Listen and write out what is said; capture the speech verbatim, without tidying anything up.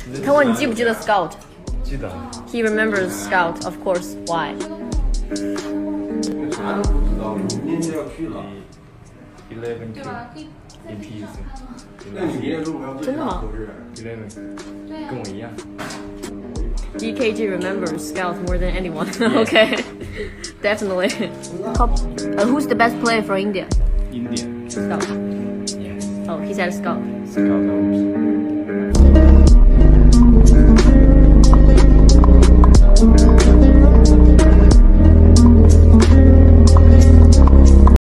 他问你记不记得 Scout？ 记得。 He remembers Scout, of course. Why? 啥都不知道，明天就要去了。 Eleven K in P C。 那你明天如果要真的吗 ？Eleven K， 跟我一样。 D K G remembers Scout more than anyone. Okay, definitely. Uh, who's the best player for India? India. Scout. Yes. Oh, he said Scout. Scout.